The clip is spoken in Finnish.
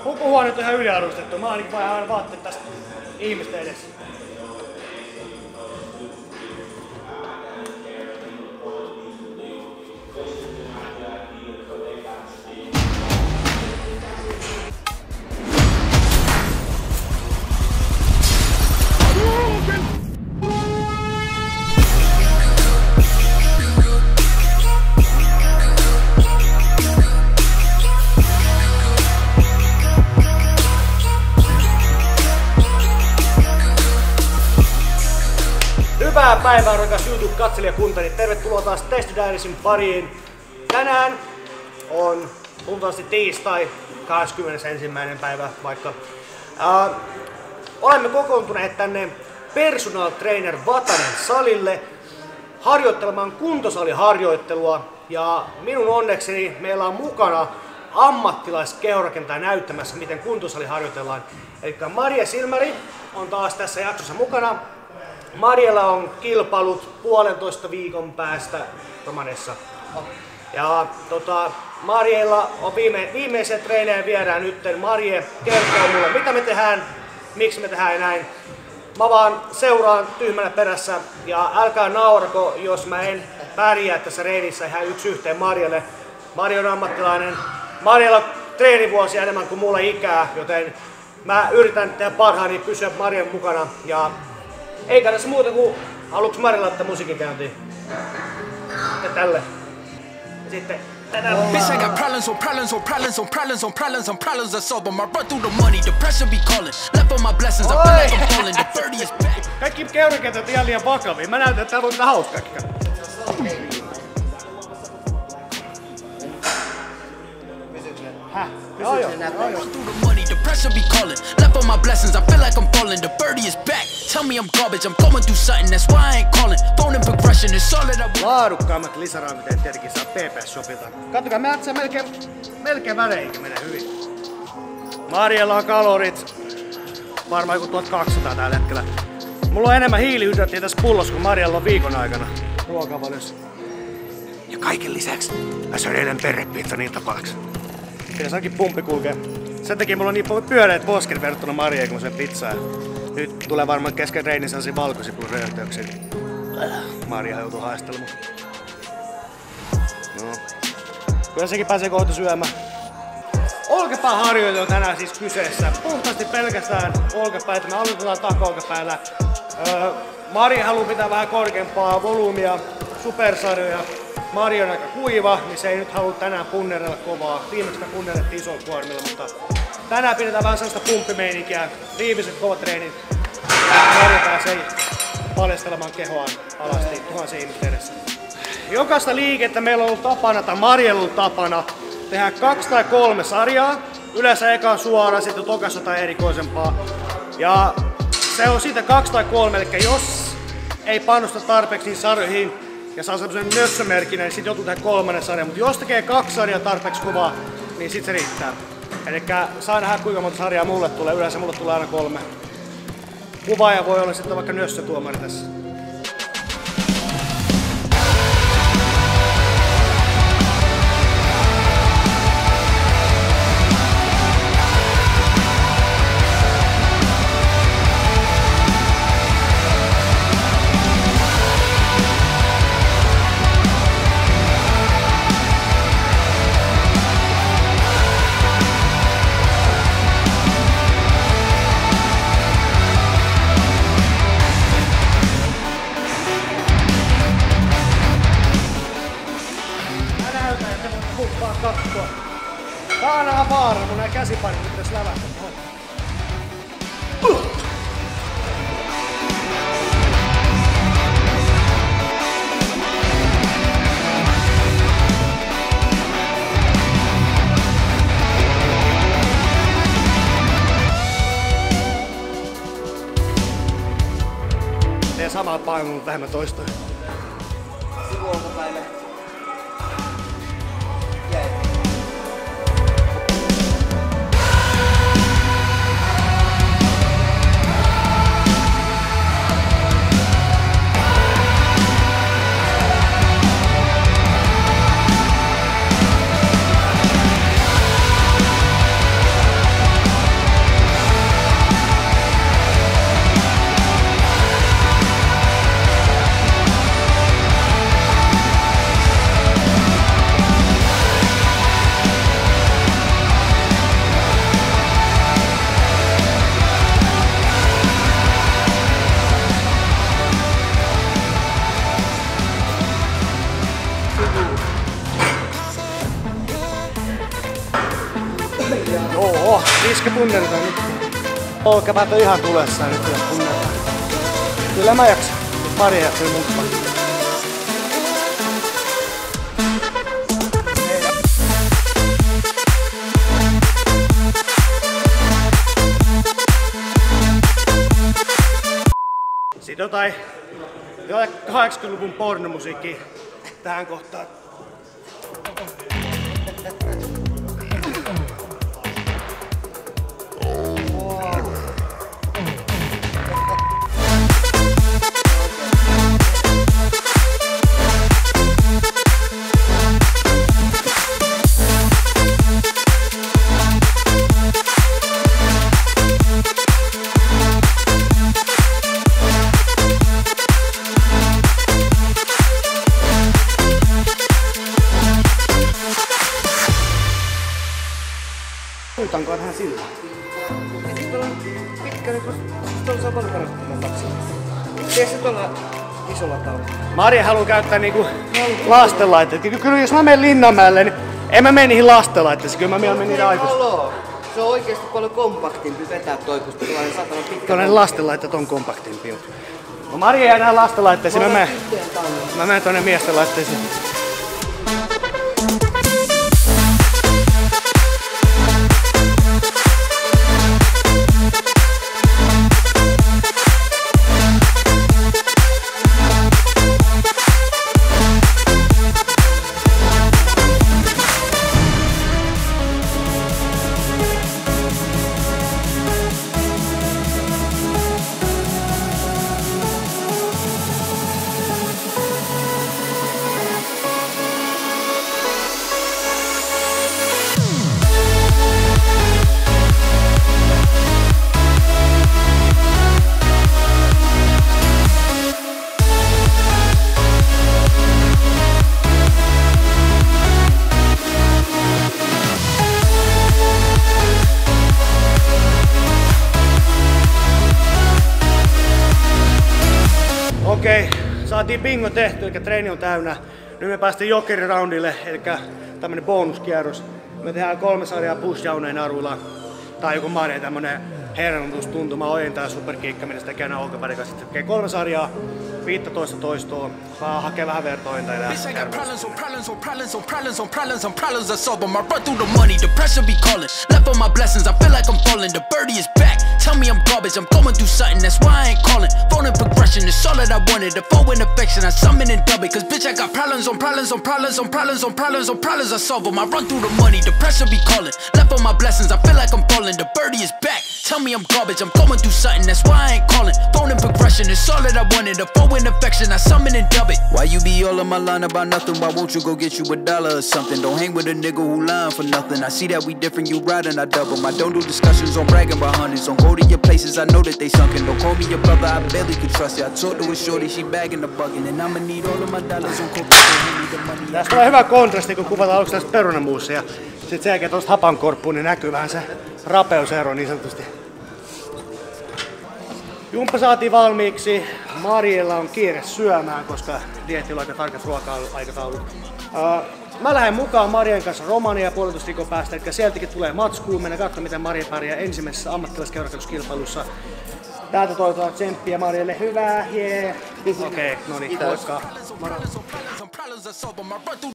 Pukuhuoneet on ihan yliarvostettu. Mä ainakin vaihdan vaatteet tästä ihmisten edessä. Hyvää päivää, rakas YouTube-katselijakuntani. Tervetuloa taas Tasty Diariesin pariin. Tänään on luultavasti tiistai, 21. päivä vaikka. Olemme kokoontuneet tänne Personal Trainer Vatanen salille harjoittelemaan kuntosaliharjoittelua. Ja minun onnekseni meillä on mukana ammattilaiskehorakentaja näyttämässä, miten kuntosali harjoitellaan. Eli Maria Silmäri on taas tässä jaksossa mukana. Mariella on kilpailut 1,5 viikon päästä Romanessa. Ja Mariella on viimeisen treeneen viedään nyt. Marie kertoo mulle, mitä me tehdään, miksi me tehdään näin. Mä vaan seuraan tyhmänä perässä ja älkää naurako, jos mä en pärjää tässä reenissä ihan yksi yhteen Marielle. Marie on ammattilainen. Mariella on treenivuosia enemmän kuin mulla ikää, joten mä yritän tehdä parhaani pysyä Marien mukana. Ja eikä tässä muuta kuin haluuks Mari laittaa musiikin käyntiin. Ja tälle. Ja sitten tätä. Bitch, I got problems on problems on problems on problems on problems on problems I solve them. I run through the money, the pressure be calling. Left on my blessings, I feel like I'm falling. The 30 is back. Kaikki keurakentät ihan liian vakavia. Mä näytän, että tää voi mennä hauskaakin. Joo. Through the money, the pressure be calling. Left on my blessings, I feel like I'm falling. The birdie is back. Tell me I'm garbage, I'm going through something. That's why I ain't calling. Phone and progression is all that I want. Laadukkaammat lisäravinteet tietenkin saa PPS-shopilta. Katsokaa, mä ajattelin, melkein väleihinkin menee hyvin. Mariella on kalorit varmaan joku 1200 tällä hetkellä. Mulla on enemmän hiilihydraattia tässä pullossa kuin Mariella on viikon aikana ruokavaliossa. Ja kaiken lisäksi mä söin eilen perrepizzan iltapalaksi. Kyllä saankin pumppi kulkee. Sen takia mulla on niin pyöreät posket verrattuna Mariaan, kun mä syön pizzaa. Nyt tulee varmaan kesken reinin sellaisia valkoisia plus röyhtäyksiä. Maria joutuu haistelemaan. No. Kyllä sekin pääsee kohta syömään. Olkapääharjoitus on tänään siis kyseessä. Puhtaasti pelkästään olkapäitä. Me aloitetaan taka-olkapäällä. Maria haluaa pitää vähän korkeampaa volyymia, supersarjoja. Maria on aika kuiva, niin se ei nyt halua tänään punnerella kovaa. Viimeksi me punnerrettiin isolla kuormilla, mutta tänään pidetään vähän sellaista pumppimeininkiä. Viimeiset kovat treenit. Maria pääsee paljastelemaan kehoaan alasti tuhansien ihmisten edessä. Jokaista liikettä meillä on ollut tapana, tai Mariella on ollut tapana, tehdä 2 tai 3 sarjaa. Yleensä eka on suora, sitten tokassa tai erikoisempaa. Ja se on siitä 2 tai 3, eli jos ei panosta tarpeeksi niin sarjoihin, ja saa semmosen nössömerkinen, niin sit joutuu tehdä 3. sarja. Mutta jos tekee 2 sarjaa tarpeeksi kovaa, niin sit se riittää. Elikkä saa nähdä kuinka monta sarjaa mulle tulee. Yleensä mulle tulee aina 3. Kuvaaja voi olla sitten vaikka nössötuomari tässä. Katsoa. Tää on aina vaara, mun nää käsiparit pitäis lävästä. Tee samaa painoa, mutta vähemmän toistoja. Sivuolkapäivä. Iske punnertaan nyt. Olkapäät on ihan tulessa nyt jos punnertaan. Kyllä mä jaksan. Mari jaksaa mukaan. Sitten jotain 80-luvun pornomusiikki tähän kohtaan. Huutanko tähän sillä? Tuolla on pitkä, niin tuolla saa paljon parasta taksia. Tiedätkö tuolla isolla taululla? Mari haluaa käyttää niinku lastenlaitteita. Kyllä jos mä menen Linnanmäelle, niin en mä mene niihin lastenlaitteisiin. Kyllä mä menen niiden aikuisiin. Se on oikeesti paljon kompaktimpi vetää toi, kun tuollainen satana pitkä. Tuollainen lastenlaitteet on kompaktimpi. No Mari jää näihin lastenlaitteisiin. Mä menen tonne miesten laitteisiin. Okei, saatiin bingo tehty, eli treeni on täynnä. Nyt me päästiin jokeriraundille, eli tämmönen bonuskierros. Me tehdään 3 sarjaa push-jauneen naruilla. Tai joku Mari tämmönen herrannustuntuma ojentaa superkiikkaminen, sitä käydään olkapärikä. Sitten tekee 3 sarjaa, 15 toistoa, saa hakea vähän vertointa ja Bitch, I got problems I solve 'em. I run through the money, the pressure be calling. Left on my blessings, I feel like I'm falling. The birdie is back. Tell me I'm garbage, I'm going through something, that's why I ain't calling. Phone in progression, it's all that I wanted. The foe in affection, I summon and dub it. Cause bitch, I got problems I solve 'em. I run through the money, the pressure be calling. Left on my blessings, I feel like I'm falling. The birdie is back. Tell me I'm garbage, I'm going through something, that's why I ain't calling. Phone in progression, it's all that I wanted. The foe in affection, I summon and dub it. Why you be all in my line about nothing? Why won't you go get you $1 or something? Don't hang with a nigga who lying for nothing. I see that we different, you riding, I double. I don't do discussions on bragging about hundreds. Don't go to your places, I know that they sunken. Don't call me your brother, I barely could trust you. I talked to a shorty, she bagging the bugging. And I'ma need all of my dollars on coke, the money. Tästä on hyvä kontrasti, kun kuvataan aluksi tästä perunamuussa ja sit sen jälkeen tuosta hapankorppuun, niin näkyy vähän se rapeusero niin sanotusti. Jumppa saatiin valmiiksi. Mariella on kiire syömään, koska dieetillä on aika tarkat ruoka-aikataulut. Mä lähden mukaan Marien kanssa Romaniaan puolitoista viikon päästä, eli sieltäkin tulee matskuun. Mennään katsomaan, miten Maria pärjää ensimmäisessä ammattilaiskeurakaluskilpailussa. Täältä toivotaan tsemppiä Marielle. Hyvää, jee! Okei, no niin, moikka!